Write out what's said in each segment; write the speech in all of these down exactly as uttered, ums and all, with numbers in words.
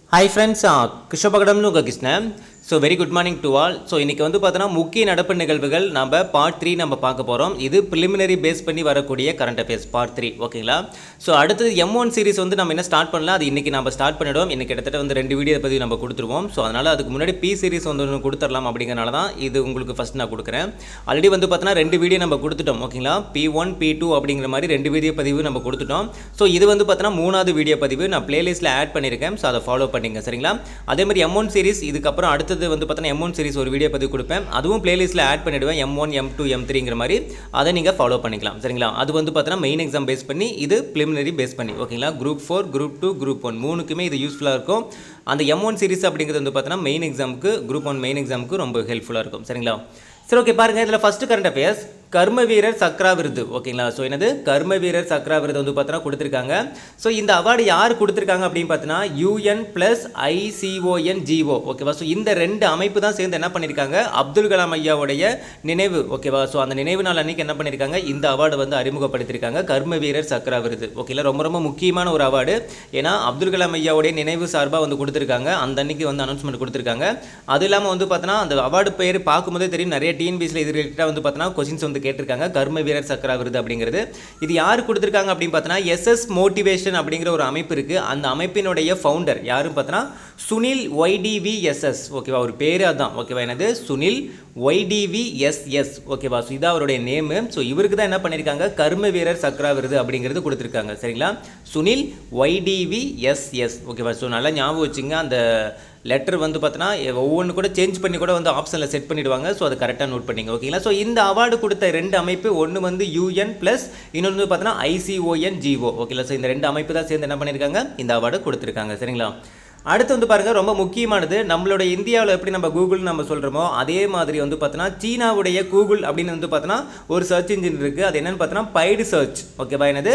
Hi friends, Krishnapagadam nu Krishna. So very good morning to all. So இன்னைக்கு வந்து பார்த்தனா முக்கிய நடப்பு நிகழ்வுகள் நம்ம பார்ட் த்ரீ நம்ம பார்க்க போறோம். இது preliminary பேஸ் பண்ணி வரக்கூடிய current affairs பார்ட் த்ரீ ஓகேங்களா. சோ அடுத்து எம் ஒன் சீரிஸ் வந்து நம்ம என்ன ஸ்டார்ட் பண்ணலாம். அது இன்னைக்கு நம்ம ஸ்டார்ட் பண்ணிடுவோம். இன்னைக்கு கிட்டத்தட்ட வந்து ரெண்டு வீடியோ பத்தி நம்ம கொடுத்துருவோம். சோ அதனால அதுக்கு முன்னாடி பி சீரிஸ் வந்து ஒன்னு கொடுத்துறலாம் அப்படிங்கறனால தான் இது உங்களுக்கு ஃபர்ஸ்ட் நான் கொடுக்கிறேன். ஆல்ரெடி வந்து பார்த்தனா ரெண்டு வீடியோ நம்ம கொடுத்துட்டோம் ஓகேங்களா. பி ஒன் பி டூ அப்படிங்கிற மாதிரி ரெண்டு வீடியோ பதிவு நம்ம கொடுத்துட்டோம். சோ இது வந்து பார்த்தனா மூணாவது வீடியோ பதிவு நான் பிளேலிஸ்ட்ல ஆட் பண்ணிருக்கேன். சோ அதை ஃபாலோ பண்ணுங்க சரிங்களா. அதே மாதிரி எம் ஒன் சீரிஸ் இதுக்கு அப்புறம் அடுத்து வந்து பார்த்தா எம் ஒன் சீரிஸ் ஒரு வீடியோ பதிவு கொடுப்பேன். அதுவும் பிளேலிஸ்ட்ல ஆட் பண்ணிடுவேன். M one M two M three ங்கற மாதிரி அதை நீங்க ஃபாலோ பண்ணிக்கலாம் சரிங்களா. அது வந்து பார்த்தா மெயின் எக்ஸாம் பேஸ் பண்ணி இது preliminary பேஸ் பண்ணி ஓகேங்களா. Group four group two group one மூணுக்குமே இது யூஸ்ஃபுல்லா இருக்கும். அந்த எம் ஒன் சீரிஸ் அப்படிங்கிறது வந்து பார்த்தா மெயின் எக்ஸாமுக்கு குரூப் ஒன் மெயின் எக்ஸாமுக்கு ரொம்ப ஹெல்ப்ஃபுல்லா இருக்கும் சரிங்களா. சரி ஓகே பாருங்க இதுல ஃபர்ஸ்ட் கரண்ட் அஃபேர்ஸ் கர்ம வீரர் சக்ரா விருது ஓகேங்களா. சோ என்னது கர்ம வீரர் சக்ரா விருது வந்து பார்த்தா கொடுத்திருக்காங்க. சோ இந்த அவார்டு யார் கொடுத்திருக்காங்க அப்படினு பார்த்தனா யுஎன் பிளஸ் ஐசிஓஎன்ஜிஓ ஓகேவா. சோ இந்த ரெண்டு அமைப்பு தான் சேர்ந்து என்ன பண்ணிருக்காங்க அப்துல் கலாம் ஐயாவுடைய நினைவு ஓகேவா. சோ அந்த நினைவு நாள் அன்னைக்கு என்ன பண்ணிருக்காங்க இந்த அவார்டு வந்து அறிமுகப்படுத்திருக்காங்க கர்ம வீரர் சக்ரா விருது ஓகேல. ரொம்ப ரொம்ப முக்கியமான ஒரு அவார்டு. ஏனா அப்துல் கலாம் ஐயாவுடைய நினைவு சார்பா வந்து கொடுத்திருக்காங்க. அந்த அன்னைக்கு வந்து அனௌன்ஸ்மென்ட் கொடுத்திருக்காங்க. அது இல்லாம வந்து பார்த்தனா அந்த அவார்டு பேர் பாக்கும்போதே தெரியும் நிறைய டிஎன்பிஎஸ்ல இது ரிலேட்டடா வந்து பார்த்தனா क्वेश्चंस வந்து கேட்டிருக்காங்க கர்ம வீரர் சக்ரா விருது அப்படிங்கிறது. இது யார் கொடுத்திருக்காங்க அப்படினு பார்த்தனா எஸ்எஸ் மோட்டிவேஷன் அப்படிங்கிற ஒரு அமைப்பு இருக்கு. அந்த அமைப்பினுடைய ஃபவுண்டர் யாருன்னு பார்த்தனா சுனில் ஒய்டிவிஎஸ்எஸ் ஓகேவா. ஒரு பேரு அதான் ஓகேவா. என்னது சுனில் ஒய்டிவிஎஸ்எஸ் ஓகேவா. சோ இது அவருடைய நேம். சோ இவருக்கு தான் என்ன பண்ணிருக்காங்க கர்ம வீரர் சக்ரா விருது அப்படிங்கிறது கொடுத்திருக்காங்க சரிங்களா. சுனில் ஒய்டிவிஎஸ்எஸ் ஓகேவா. சோ நல்லா ஞாபகம் வச்சுங்க. அந்த லெட்டர் வந்து பார்த்தனா ஒவ்வொன்று கூட சேஞ்ச் பண்ணி கூட வந்து ஆப்ஷனில் செட் பண்ணிடுவாங்க. ஸோ அது கரெக்டாக நோட் பண்ணிங்க ஓகேங்களா. ஸோ இந்த அவார்டு கொடுத்த ரெண்டு அமைப்பு ஒன்று வந்து யூஎன் ப்ளஸ் இன்னொன்று வந்து பார்த்தனா ஐசிஓஎன்ஜிஓ ஓகேங்களா. ஸோ இந்த ரெண்டு அமைப்பு தான் சேர்ந்து என்ன பண்ணியிருக்காங்க இந்த அவார்டு கொடுத்துருக்காங்க சரிங்களா. அடுத்து வந்து பாருங்க ரொம்ப முக்கியமானது நம்மளோட இந்தியாவில் எப்படி நம்ம கூகுள் நம்ம சொல்கிறோமோ அதே மாதிரி வந்து பார்த்தோன்னா சீனாவுடைய கூகுள் அப்படின்னு வந்து பார்த்தோன்னா ஒரு சர்ச் இன்ஜின் இருக்குது. அது என்னென்னு பார்த்தோன்னா பைடு சர்ச் ஓகேவா. என்னது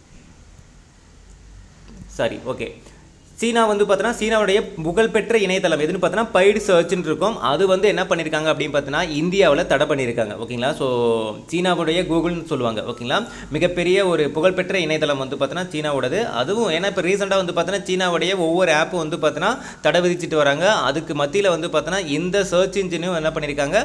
சாரி ஓகே சீனா வந்து பார்த்தோன்னா சீனாவுடைய புகழ்பெற்ற இணையதளம் எதுன்னு பார்த்தோன்னா பைடு சர்ச்னு இருக்கும். அது வந்து என்ன பண்ணியிருக்காங்க அப்படின்னு பார்த்தோன்னா இந்தியாவில் தடை பண்ணியிருக்காங்க ஓகேங்களா. ஸோ சீனாவுடைய கூகுள்னு சொல்லுவாங்க ஓகேங்களா. மிகப்பெரிய ஒரு புகழ்பெற்ற இணையதளம் வந்து பார்த்தோன்னா சீனாவோடது. அதுவும் ஏன்னா இப்போ ரீசெண்டாக வந்து பார்த்தோன்னா சீனாவுடைய ஒவ்வொரு ஆப்பும் வந்து பார்த்தோன்னா தடை விதிச்சுட்டு வராங்க. அதுக்கு மத்தியில் வந்து பார்த்தோன்னா இந்த சர்ச் இன்ஜினும் என்ன பண்ணியிருக்காங்க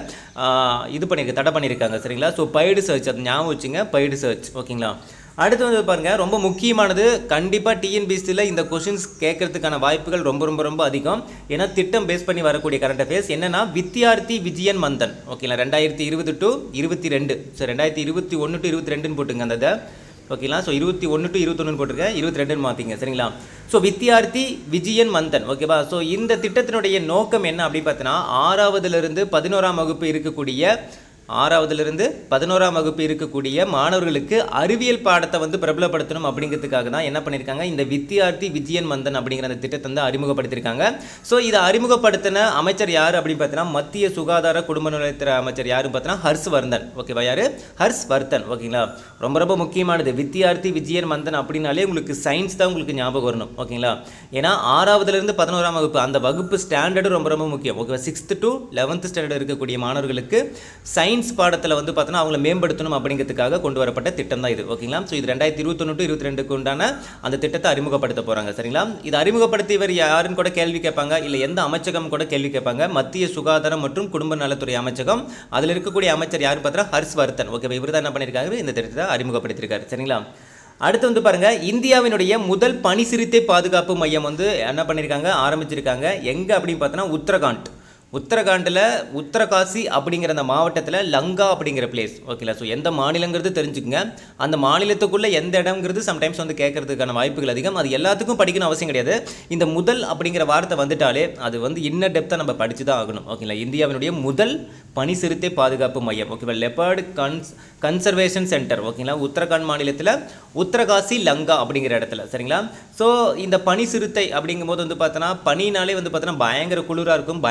இது பண்ணியிருக்க தடை பண்ணியிருக்காங்க சரிங்களா. ஸோ பைடு சர்ச் அது ஞாபகம் வச்சுங்க பைடு சர்ச் ஓகேங்களா. அடுத்து வந்து பாருங்க ரொம்ப முக்கியமானது கண்டிப்பாக டிஎன்பிஎஸ்சியில் இந்த கொஸ்டின்ஸ் கேட்கறதுக்கான வாய்ப்புகள் ரொம்ப ரொம்ப ரொம்ப அதிகம். ஏன்னா திட்டம் பேஸ் பண்ணி வரக்கூடிய கரண்ட் அஃபேர்ஸ் என்னன்னா வித்யார்த்தி விஜயன் மந்தன் ஓகேங்களா. ரெண்டாயிரத்தி இருபது டு இருபத்தி ரெண்டு ஸோ ரெண்டாயிரத்தி இருபத்தி ஒன்று டு இருபத்தி ரெண்டுன்னு போட்டுங்க அந்த ஓகேங்களா. ஸோ இருபத்தி ஒன்று டு இருபத்தொன்னு போட்டிருக்கேன் இருபத்தி ரெண்டுன்னு மாற்றிங்க சரிங்களா. ஸோ வித்யார்த்தி விஜயன் மந்தன் ஓகேவா. ஸோ இந்த திட்டத்தினுடைய நோக்கம் என்ன அப்படின்னு பார்த்தீங்கன்னா ஆறாவதுலேருந்து பதினோராம் வகுப்பு இருக்கக்கூடிய ஆறாவதுலேருந்து பதினோராம் வகுப்பு இருக்கக்கூடிய மாணவர்களுக்கு அறிவியல் பாடத்தை வந்து பிரபலப்படுத்தணும் அப்படிங்கிறதுக்காக தான் என்ன பண்ணியிருக்காங்க இந்த வித்யார்த்தி விஜயன் மந்தன் அப்படிங்கிற அந்த திட்டத்தை வந்து அறிமுகப்படுத்தியிருக்காங்க. ஸோ இதை அறிமுகப்படுத்தின அமைச்சர் யார் அப்படின்னு பார்த்தீங்கன்னா மத்திய சுகாதார குடும்ப நலத்துறை அமைச்சர் யாருன்னு பார்த்தீங்கன்னா ஹர்ஷ்வர்தன் ஓகேவா. யார் ஹர்ஷ்வர்தன் ஓகேங்களா. ரொம்ப ரொம்ப முக்கியமானது வித்யார்த்தி விஜயன் மந்தன் அப்படின்னாலே உங்களுக்கு சயின்ஸ் தான் உங்களுக்கு ஞாபகம் வரணும் ஓகேங்களா. ஏன்னா ஆறாவதுலேருந்து பதினோராம் வகுப்பு அந்த வகுப்பு ஸ்டாண்டர்டு ரொம்ப ரொம்ப முக்கியம் ஓகேவா. சிக்ஸ்த்து டு லெவன்த் ஸ்டாண்டர்டு இருக்கக்கூடிய மாணவர்களுக்கு சயின்ஸ் பாடத்தில் வந்து பார்த்தோன்னா அவங்களை மேம்படுத்தணும் அப்படிங்கிறதுக்காக கொண்டு வரப்பட்ட திட்டம் தான் இது ஓகேங்களா. ஸோ இது ரெண்டாயிரத்தி இருபத்தொன்று டு இருபத்தி ரெண்டுக்கு உண்டான அந்த திட்டத்தை அறிமுகப்படுத்த போகிறாங்க சரிங்களா. இது அறிமுகப்படுத்தியவர் யாருன்னு கூட கேள்வி கேட்பாங்க. இல்லை எந்த அமைச்சகம் கூட கேள்வி கேட்பாங்க. மத்திய சுகாதாரம் மற்றும் குடும்ப நலத்துறை அமைச்சகம். அதில் இருக்கக்கூடிய அமைச்சர் யார் பார்த்தா ஹர்ஷ்வர்தன் ஓகே. இவர் தான் என்ன பண்ணியிருக்காரு இந்த திட்டத்தை அறிமுகப்படுத்தியிருக்காரு சரிங்களா. அடுத்து வந்து பாருங்க இந்தியாவினுடைய முதல் பனி சிறுத்தை பாதுகாப்பு மையம் வந்து என்ன பண்ணியிருக்காங்க ஆரம்பிச்சிருக்காங்க. எங்கே அப்படின்னு பார்த்தோன்னா உத்தரகாண்ட் உத்தரகாண்டில் உத்தரகாசி அப்படிங்கிற அந்த மாவட்டத்தில் லங்கா அப்படிங்கிற பிளேஸ் ஓகேங்களா. ஸோ எந்த மாநிலங்கிறது தெரிஞ்சுக்குங்க. அந்த மாநிலத்துக்குள்ளே எந்த இடம்ங்கிறது சம்டைம்ஸ் வந்து கேட்கறதுக்கான வாய்ப்புகள் அதிகம். அது எல்லாத்துக்கும் படிக்கணும் அவசியம் கிடையாது. இந்த முதல் அப்படிங்கிற வார்த்தை வந்துட்டாலே அது வந்து இன்னர் டெப்த்தாக நம்ம படித்து தான் ஆகணும் ஓகேங்களா. இந்தியாவினுடைய முதல் பனி சிறுத்தை பாதுகாப்பு மையம் ஓகேவா. லெப்பர்டு கன்ஸ் கன்சர்வேஷன் சென்டர் ஓகேங்களா. உத்தரகாண்ட் மாநிலத்தில் உத்தரகாசி லங்கா அப்படிங்கிற இடத்துல சரிங்களா. ஸோ இந்த பனி சிறுத்தை அப்படிங்கும்போது வந்து பார்த்தோன்னா பனினாலே வந்து பார்த்தோன்னா பயங்கர குளிராக இருக்கும். பயங்கர குளிர்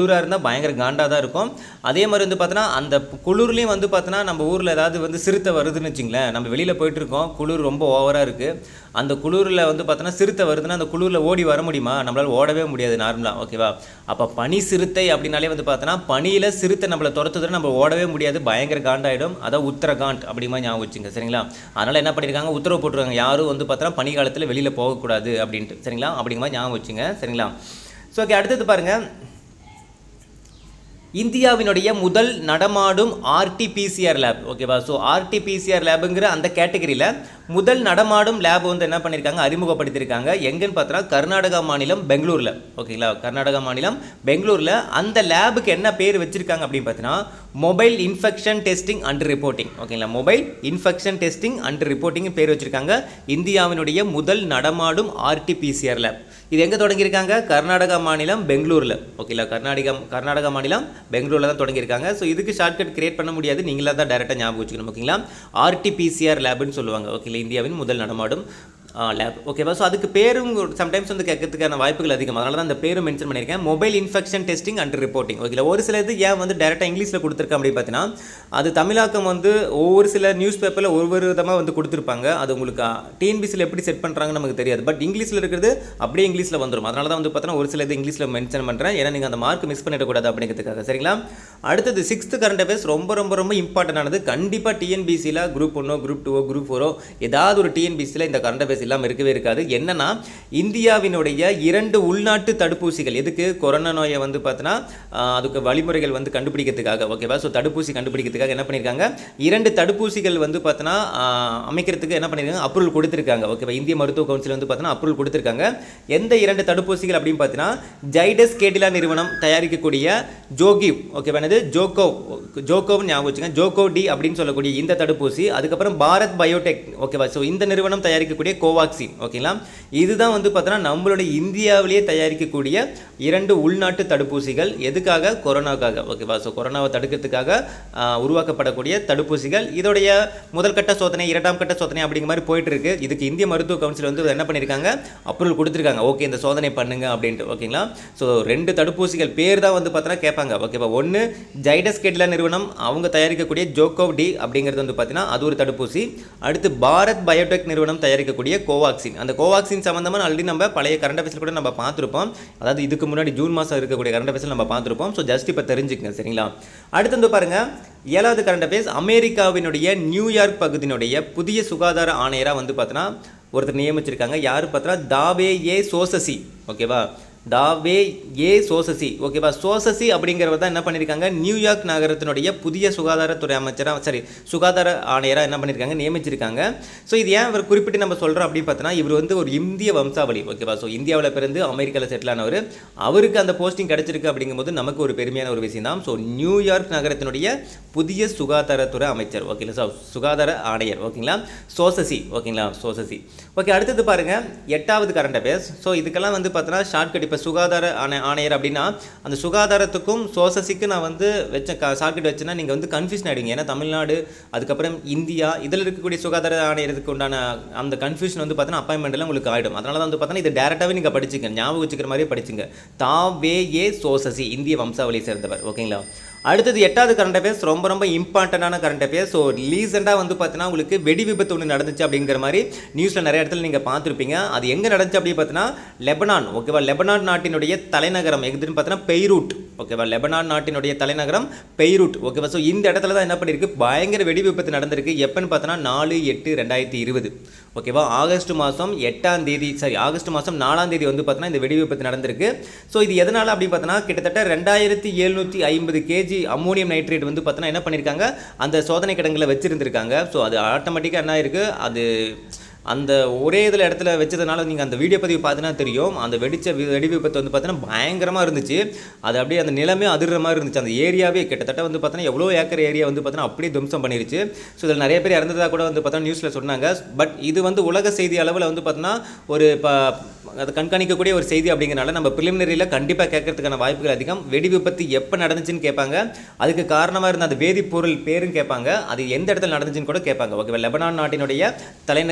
குளிராக இருந்தால் பயங்கர காண்டாக தான் இருக்கும். அதே மாதிரி வந்து பார்த்தோன்னா அந்த குளிர்லேயும் வந்து பார்த்தோன்னா நம்ம ஊரில் ஏதாவது வந்து சிறுத்தை வருதுன்னு வச்சுங்களேன், நம்ம வெளியில் போயிட்டுருக்கோம், குளிர் ரொம்ப ஓவராக இருக்குது, அந்த குளிரில் வந்து பார்த்தோன்னா சிறுத்தை வருதுன்னா அந்த குளிரில் ஓடி வர முடியுமா? நம்மளால் ஓடவே முடியாது நார்மலாக. ஓகேவா? அப்போ பனி சிறுத்தை அப்படின்னாலே வந்து பார்த்தோன்னா பனியில் சிறுத்தை நம்மளை துரத்துதுன்னு நம்ம ஓடவே முடியாது, பயங்கர காண்டாயிடும். அதான் உத்தரகாண்ட் அப்படி மாதிரி ஞாபகம் வச்சுங்க. சரிங்களா? அதனால் என்ன பண்ணியிருக்காங்க, உத்தரவு போட்டுருக்காங்க யாரும் வந்து பார்த்தோன்னா பனி காலத்தில் வெளியில் போகக்கூடாது அப்படின்ட்டு. சரிங்களா? அப்படிங்கிற மாதிரி ஞாபகம் வச்சுங்க. சரிங்களா? ஸோ ஓகே, அடுத்தது பாருங்கள், இந்தியாவினுடைய முதல் நடமாடும் ஆர்டிபிசிஆர் லேப். ஓகேவா? ஸோ ஆர்டிபிசிஆர் லேபுங்கிற அந்த கேட்டகரியில் முதல் நடமாடும் லேப் வந்து என்ன பண்ணியிருக்காங்க, அறிமுகப்படுத்தியிருக்காங்க. எங்கன்னு பார்த்தா கர்நாடகா மாநிலம் பெங்களூரில். ஓகேங்களா? கர்நாடகா மாநிலம் பெங்களூரில் அந்த லேபுக்கு என்ன பேர் வச்சிருக்காங்க அப்படின்னு பார்த்தீங்கன்னா mobile infection testing and reporting. ஓகேங்களா? Mobile infection testing and reporting பேர் வச்சிருக்காங்க. இந்தியாவினுடைய முதல் நடமாடும் ஆர்டிபிசிஆர் லேப். இது எங்கே தொடங்கியிருக்காங்க? கர்நாடகா மாநிலம் பெங்களூரில். ஓகேங்களா? கர்நாடகா கர்நாடகா மாநிலம் பெங்களூரில் தான் தொடங்கியிருக்காங்க. ஸோ இதுக்கு ஷார்ட்கட் கிரியேட் பண்ண முடியாது, நீங்களாக தான் டேரெக்டாக ஞாபகம் வச்சுக்கணும். ஓகேங்களா? ஆர்டிபிசிஆர் லேப்னு சொல்லுவாங்க. ஓகே, இந்தியாவின் முதல் நடமாடும் லேப். ஓகேவா? ஸோ அதுக்கு பேரும் சம்டைம்ஸ் வந்து கேட்கறதுக்கான வாய்ப்புகள் அதிகம், அதனால தான் அந்த பேரும் மென்ஷன் பண்ணியிருக்கேன், mobile infection testing and reporting. Okay, ஒரு சில இது ஏன் வந்து டேரெக்டாக இங்கிலீஷில் கொடுத்துருக்கேன் அப்படின்னு பார்த்தீங்கன்னா அது தமிழாக்கம் வந்து ஒவ்வொரு சில நியூஸ் பேப்பரில் ஒவ்வொரு விதமாக வந்து கொடுத்துருப்பாங்க. அது உங்களுக்கு டிஎன்பிசியில் எப்படி செட் பண்ணுறாங்கன்னு நமக்கு தெரியாது. பட் இங்கிலீஷில் இருக்கிறது அப்படியே இங்கிலீஷில் வந்துடும். அதனால தான் வந்து பார்த்தீங்கன்னா ஒரு சில இது இங்கிலீஷில் மென்ஷன் பண்ணுறேன், ஏன்னா நீங்கள் அந்த மார்க் மிஸ் பண்ணிடக்கூடாது அப்படிங்கிறதுக்காக. சரிங்களா? அடுத்தது சிக்ஸ்த்து கரண்ட் அஃபேர்ஸ் ரொம்ப ரொம்ப ரொம்ப இம்பார்ட்டன்டானது. கண்டிப்பாக டிஎன்பிசியில் குரூப் ஒன்னோ குரூப் டூவோ குரூப் ஃபோரோ ஏதாவது ஒரு டிஎன்பிசியில் இந்த கரண்ட் அஃபேர்ஸ் இல்லாமல் இருக்கவே இருக்காது. என்னன்னா இந்தியாவினுடைய இரண்டு உள்நாட்டு தடுப்பூசிகள், எதுக்கு கொரோனா நோயை வந்து பார்த்தீங்கன்னா அதுக்கு வழிமுறைகள் வந்து கண்டுபிடிக்கிறதுக்காக. ஓகேவா? ஸோ தடுப்பூசி கண்டுபிடிக்கிறதுக்காக என்ன பண்ணியிருக்காங்க, இரண்டு தடுப்பூசிகள் வந்து பார்த்தீங்கன்னா அமைக்கிறதுக்கு என்ன பண்ணியிருக்காங்க, அப்ரூவல் கொடுத்துருக்காங்க. ஓகேவா? இந்திய மருத்துவ கவுன்சில் வந்து பார்த்தீங்கன்னா அப்ரூவல் கொடுத்துருக்காங்க. எந்த இரண்டு தடுப்பூசிகள் அப்படின்னு பார்த்தீங்கன்னா ஜைடஸ் கேடிலா நிறுவனம் தயாரிக்கக்கூடிய ஜோகிவ். ஓகேவா? இது ஜோகோவ் ஜோகோவ் ஞாபகம் வச்சுங்க, ஜோகோவ் டி அப்படின்னு சொல்லக்கூடிய இந்த தடுப்பூசி. அதுக்கப்புறம் பாரத் பயோடெக். ஓகேவா? ஸோ இந்த நிறுவனம் தயாரிக்கக்கூடிய கோவாக்சின். ஓகேங்களா? இதுதான் வந்து பார்த்தீங்கன்னா நம்மளுடைய இந்தியாவிலேயே தயாரிக்கக்கூடிய இரண்டு உள்நாட்டு தடுப்பூசிகள். எதுக்காக? கொரோனாக்காக. ஓகேவா? ஸோ கொரோனாவை தடுக்கிறதுக்காக உருவாக்கப்படக்கூடிய தடுப்பூசிகள். இதோடைய முதல் கட்ட சோதனை, இரண்டாம் கட்ட சோதனை அப்படிங்கிற மாதிரி போயிட்டு இருக்கு. இதுக்கு இந்திய மருத்துவ கவுன்சில் வந்து என்ன பண்ணியிருக்காங்க, அப்ரூவல் கொடுத்துருக்காங்க. ஓகே, இந்த சோதனை பண்ணுங்க அப்படின்ட்டு. ஓகேங்களா? ஸோ ரெண்டு தடுப்பூசிகள் பேர் தான் வந்து பார்த்தீங்கன்னா கேட்பாங்க. ஓகேவா? ஒன்று ஜைடஸ் கேடிலா நிறுவனம் அவங்க தயாரிக்கக்கூடிய ஜோகோவ் டி அப்படிங்கிறது வந்து பார்த்தீங்கன்னா அது ஒரு தடுப்பூசி. அடுத்து பாரத் பயோடெக் நிறுவனம் தயாரிக்கக்கூடிய கோவாக்சின். அந்த கோவாக்சின் சம்பந்தமாக ஆல்ரெடி நம்ம பழைய கரண்ட் அஃபேர்ஸில் கூட நம்ம பார்த்துருப்போம். அதாவது இதுக்கு முன்னாடி ஜூன் மாதம் இருக்கக்கூடிய கரண்ட் அஃபேர்ஸில் நம்ம பார்த்துருப்போம். ஸோ ஜஸ்ட் இப்போ தெரிஞ்சுக்கங்க. சரிங்களா? அடுத்து வந்து பாருங்க, ஏழாவது கரண்ட் அஃபேர்ஸ், அமெரிக்காவினுடைய நியூயார்க் பகுதியினுடைய புதிய சுகாதார ஆணையராக வந்து பார்த்தீங்கன்னா ஒருத்தர் நியமிச்சிருக்காங்க. யார் பார்த்தீங்கன்னா தாவே ஏ சோசசி. ஓகேவா? தாவே ஏ சோசசி. ஓகேவா? சோசசி அப்படிங்கிறவர் தான் என்ன பண்ணியிருக்காங்க, நியூயார்க் நகரத்தினுடைய புதிய சுகாதாரத்துறை அமைச்சராக சரி சுகாதார ஆணையராக என்ன பண்ணியிருக்காங்க, நியமிச்சிருக்காங்க. ஸோ இது ஏன் இவர் குறிப்பிட்டு நம்ம சொல்கிறோம் அப்படின்னு பார்த்தோன்னா இவர் வந்து ஒரு இந்திய வம்சாவளி. ஓகேவா? ஸோ இந்தியாவில் பிறந்து அமெரிக்காவில் செட்டில் ஆனவர். அவருக்கு அந்த போஸ்டிங் கிடைச்சிருக்கு அப்படிங்கும்போது நமக்கு ஒரு பெருமையான ஒரு விஷயம் தான். ஸோ நியூயார்க் நகரத்தினுடைய புதிய சுகாதாரத்துறை அமைச்சர். ஓகேங்களா? ஸோ சுகாதார ஆணையர். ஓகேங்களா? சோசசி. ஓகேங்களா? சோசசி. ஓகே, அடுத்தது பாருங்கள், எட்டாவது கரண்ட் அஃபேர்ஸ். ஸோ இதுக்கெல்லாம் வந்து பார்த்தோன்னா ஷார்ட்கட். இப்போ சுகாதார ஆணை ஆணையர் அப்படின்னா அந்த சுகாதாரத்துக்கும் சோசசிக்கு நான் வந்து வச்ச ஷார்ட்கட் வச்சுன்னா நீங்கள் வந்து கன்ஃபியூஷன் ஆகிடுங்க. ஏன்னா தமிழ்நாடு அதுக்கப்புறம் இந்தியா இதில் இருக்கக்கூடிய சுகாதார ஆணையருக்கு உண்டான அந்த கன்ஃபியூஷன் வந்து பார்த்தீங்கன்னா அப்பாயின்மெண்ட்லாம் உங்களுக்கு ஆகிடும். அதனால தான் வந்து பார்த்தீங்கன்னா இது டேரெக்டாகவே நீங்கள் படிச்சுங்க, ஞாபகம் வச்சுக்கிற மாதிரியே படிச்சுங்க. தாவே ஏ சோசசி, இந்திய வம்சாவளியை சேர்ந்தவர். ஓகேங்களா? அடுத்தது எட்டாவது கரண்ட் அஃபேர்ஸ், ரொம்ப ரொம்ப இம்பார்ட்டண்டான கரண்ட் அஃபேர்ஸ். ஸோ ரீசெண்டாக வந்து பார்த்தீங்கன்னா உங்களுக்கு வெடி விபத்து ஒன்று நடந்துச்சு அப்படிங்கிற மாதிரி நியூஸில் நிறைய இடத்துல நீங்கள் பார்த்துருப்பீங்க. அது எங்கே நடந்துச்சு அப்படின்னு பார்த்தீங்கன்னா லெபனான். ஓகேவா? லெபனான் நாட்டினுடைய தலைநகரம் எதுன்னு பார்த்தீங்கன்னா பெய்ரூட். ஓகேவா? லெபனான் நாட்டினுடைய தலைநகரம் பெய்ரூட். ஓகேவா? ஸோ இந்த இடத்துல தான் என்ன பண்ணியிருக்கு, பயங்கர வெடி விபத்து நடந்திருக்கு. எப்போன்னு பார்த்தோன்னா நாலு எட்டு ரெண்டாயிரத்தி இருபது. ஓகேவா? ஆகஸ்ட் மாதம் எட்டாம் தேதி சரி ஆகஸ்ட் மாதம் நாலாம் தேதி வந்து பார்த்தீங்கன்னா இந்த வெடி விபத்து நடந்திருக்கு. ஸோ இது எதனால் அப்படின்னு பார்த்தோன்னா கிட்டத்தட்ட ரெண்டாயிரத்தி எழுநூற்றி ஐம்பது கேஜி அம்மோனியம் நைட்ரேட் வந்து பார்த்தீங்கன்னா என்ன பண்ணியிருக்காங்க, அந்த சோதனை கிடங்கில் வச்சுருந்துருக்காங்க. ஸோ அது ஆட்டோமேட்டிக்காக என்ன இருக்குது, அது அந்த ஒரே இதில் இடத்துல வச்சதுனால நீங்கள் அந்த வீடியோ பதிவு பார்த்தீங்கன்னா தெரியும், அந்த வெடிச்ச வெடி விபத்து வந்து பார்த்தீங்கன்னா பயங்கரமாக இருந்துச்சு. அது அப்படியே அந்த நிலமே அதிர்ற மாதிரி இருந்துச்சு. அந்த ஏரியாவே கிட்டத்தட்ட வந்து பார்த்தீங்கன்னா எவ்வளோ ஏக்கர் ஏரியா வந்து பார்த்தீங்கன்னா அப்படியே துவம்சம் பண்ணிருச்சு. ஸோ இதில் நிறைய பேர் இறந்ததாக கூட வந்து பார்த்தீங்கன்னா நியூஸில் சொன்னாங்க. பட் இது வந்து உலக செய்தி அளவில் வந்து பார்த்தீங்கன்னா ஒரு இப்போ அதை கண்காணிக்கக்கூடிய ஒரு செய்தி அப்படிங்கிறனால நம்ம ப்ரிலிமினரியில் கண்டிப்பாக கேட்கறதுக்கான வாய்ப்புகள் அதிகம். வெடி விபத்து எப்போ நடந்துச்சுன்னு கேட்பாங்க, அதுக்கு காரணமாக இருந்த அந்த வேதிப்பொருள் பேரும் கேட்பாங்க, அது எந்த இடத்துல நடந்துச்சுன்னு கூட கேட்பாங்க. ஓகே, லெபனான் நாட்டினுடைய தலைநகரம் பெய்ரூட்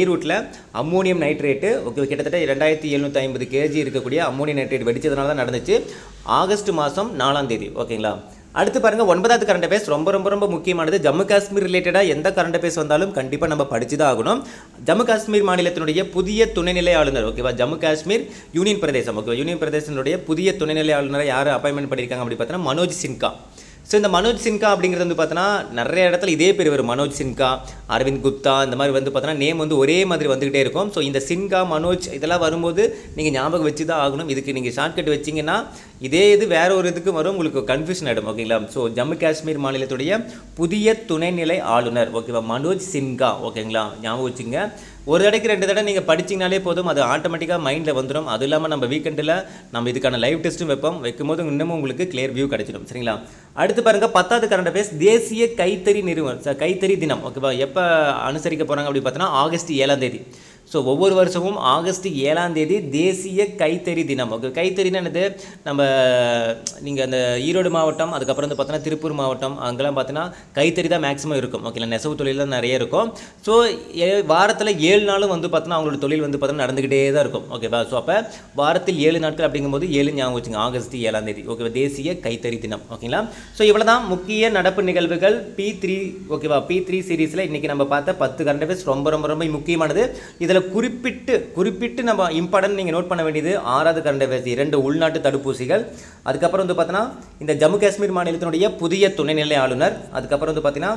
பீரூட்டில் அம்மோனியம் நைட்ரேட்டு ஓகே கிட்டத்தட்ட ரெண்டாயிரத்தி எழுநூற்றி ஐம்பது கேஜி இருக்கக்கூடிய அம்மோனியம் நைட்ரேட் வெடிச்சதுனால தான் நடந்துச்சு ஆகஸ்ட் மாதம் நாலாம் தேதி ஓகேங்களா. அடுத்து பாருங்கள் ஒன்பதாவது கரண்ட் அஃபேர்ஸ் ரொம்ப ரொம்ப ரொம்ப முக்கியமானது. ஜம்மு காஷ்மீர் ரிலேட்டடாக எந்த கரண்ட் அஃபேர்ஸ் வந்தாலும் கண்டிப்பாக நம்ம படிச்சு தான் ஆகணும். ஜம்மு காஷ்மீர் மாநிலத்தினுடைய புதிய துணைநிலை ஆளுநர் ஓகேவா, ஜம்மு காஷ்மீர் யூனியன் பிரதேசம் ஓகேவா, யூனியன் பிரதேசத்தினுடைய புதிய துணைநிலை ஆளுநரை யார் அப்பாயின்மெண்ட் பண்ணியிருக்காங்க அப்படி பார்த்தீங்கன்னா மனோஜ் சின்ஹா. ஸோ இந்த மனோஜ் சின்ஹா அப்படிங்கிறது வந்து பார்த்தோன்னா நிறைய இடத்துல இதே பேர் வரும், மனோஜ் சின்ஹா, அரவிந்த் குப்தா, இந்த மாதிரி வந்து பார்த்தோன்னா நேம் வந்து ஒரே மாதிரி வந்துகிட்டே இருக்கும். ஸோ இந்த சின்ஹா மனோஜ் இதெல்லாம் வரும்போது நீங்கள் ஞாபகம் வச்சு தான் ஆகணும். இதுக்கு நீங்கள் ஷார்ட்கட் வச்சிங்கன்னா இதே இது வேற ஒரு இதுக்கு வரும், உங்களுக்கு கன்ஃபியூஷன் ஆகிடும் ஓகேங்களா. ஸோ ஜம்மு காஷ்மீர் மாநிலத்துடைய புதிய துணைநிலை ஆளுநர் ஓகேவா மனோஜ் சின்ஹா ஓகேங்களா, ஞாபகம் வச்சுங்க. ஒரு தடவைக்கு ரெண்டு தடவை நீங்கள் படிச்சிங்கனாலே போதும், அது ஆட்டோமேட்டிக்காக மைண்டில் வந்துடும். அது இல்லாமல் நம்ம வீக்கெண்டில் நம்ம இதுக்கான லைவ் டெஸ்ட்டும் வைப்போம், வைக்கும்போது இன்னமும் உங்களுக்கு கிளியர் வியூ கிடைச்சிடும் சரிங்களா. அடுத்து பாருங்கள் பத்தாவது கரண்ட் அஃபேர்ஸ் தேசிய கைத்தறி நிறுவனம் கைத்தறி தினம் ஓகேவா எப்போ அனுசரிக்க போகிறாங்க அப்படி பார்த்தோன்னா ஆகஸ்ட் ஏழாம் தேதி. ஸோ ஒவ்வொரு வருஷமும் ஆகஸ்ட் ஏழாம் தேதி தேசிய கைத்தறி தினம் ஓகே. கைத்தறின்னு என்னது, நம்ம நீங்கள் அந்த ஈரோடு மாவட்டம் அதுக்கப்புறம் வந்து பார்த்தோன்னா திருப்பூர் மாவட்டம் அங்கெல்லாம் பார்த்தீங்கன்னா கைத்தறி தான் மேக்ஸிமம் இருக்கும் ஓகேங்களா, நெசவு தொழில் தான் நிறைய இருக்கும். ஸோ வாரத்தில் ஏழு நாளும் வந்து பார்த்தோன்னா அவங்களோட தொழில் வந்து பார்த்தோன்னா நடந்துக்கிட்டே தான் இருக்கும் ஓகேவா. ஸோ அப்போ வாரத்தில் ஏழு நாட்கள் அப்படிங்கும்போது ஏழு ஞாபகம் வச்சுங்க, ஆகஸ்ட் ஏழாம் தேதி ஓகேவா தேசிய கைத்தறி தினம் ஓகேங்களா. ஸோ இவ்வளோ தான் முக்கிய நடப்பு நிகழ்வுகள் பி த்ரீ ஓகேவா. பி த்ரீ சீரீஸில் இன்றைக்கி நம்ம பார்த்த பத்து கரண்ட் அஃபேர்ஸ் ரொம்ப ரொம்ப ரொம்ப முக்கியமானது. இதில் குறிப்பிட்டு குறிப்பிட்டு நம்ம இம்பார்ட்டன்ட் நீங்கள் நோட் பண்ண வேண்டியது ஆறாவது கரண்ட் அஃபேர்ஸ் இரண்டு உள்நாட்டு தடுப்பூசிகள், அதுக்கப்புறம் வந்து பார்த்தீங்கன்னா இந்த ஜம்மு காஷ்மீர் மாநிலத்தினுடைய புதிய துணைநிலை ஆளுநர், அதுக்கப்புறம் வந்து பார்த்தீங்கன்னா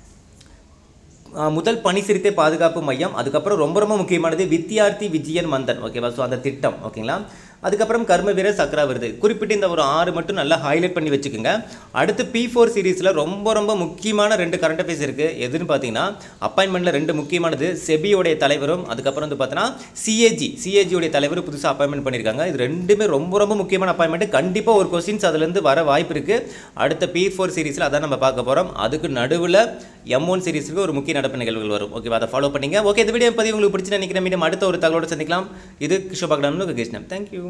முதல் பணி சிறுத்தை பாதுகாப்பு மையம், அதுக்கப்புறம் ரொம்ப ரொம்ப முக்கியமானது வித்யார்த்தி விஜயன் மந்தன் ஓகேவா. ஸோ அந்த திட்டம் ஓகேங்களா. அதுக்கப்புறம் கர்ம வீரர் சக்ரா விருது குறிப்பிட்டு இந்த ஒரு ஆறு மட்டும் நல்லா ஹைலைட் பண்ணி வச்சுக்கோங்க. அடுத்து பி ஃபோர் சீரீஸில் ரொம்ப ரொம்ப முக்கியமான ரெண்டு கரண்ட் அஃபேர்ஸ் இருக்குது. எதுன்னு பார்த்தீங்கன்னா அப்பாயின்மெண்ட்டில் ரெண்டு முக்கியமானது செபியோடைய தலைவரும் அதுக்கப்புறம் வந்து பார்த்தீங்கன்னா சிஏஜி சிஏஜியோடைய தலைவரும் புதுசாக அப்பாயின்மெண்ட் பண்ணியிருக்காங்க. இது ரெண்டுமே ரொம்ப ரொம்ப முக்கியமான அப்பாயின்மெண்ட். கண்டிப்பாக ஒரு கொஸ்டின்ஸ் அதுலேருந்து வர வாய்ப்பு இருக்குது. அடுத்த பி ஃபோர் சீரீஸில் அதான் நம்ம பார்க்க போகிறோம். அதுக்கு நடுவில் எம் ஒன் சீரீஸுக்கு ஒரு முக்கிய நடப்பு நிகழ்வுகள் வரும் ஓகேவா, அதை ஃபாலோ பண்ணிங்க. ஓகே, இந்த வீடியோ பதிவு உங்களுக்கு பிடிச்சி நினைக்கிறேன். மீண்டும் அடுத்த ஒரு தகவலோடு சந்திக்கலாம். இது கிஷோபாக்டான்னு கிருஷ்ணன். தேங்க்யூ.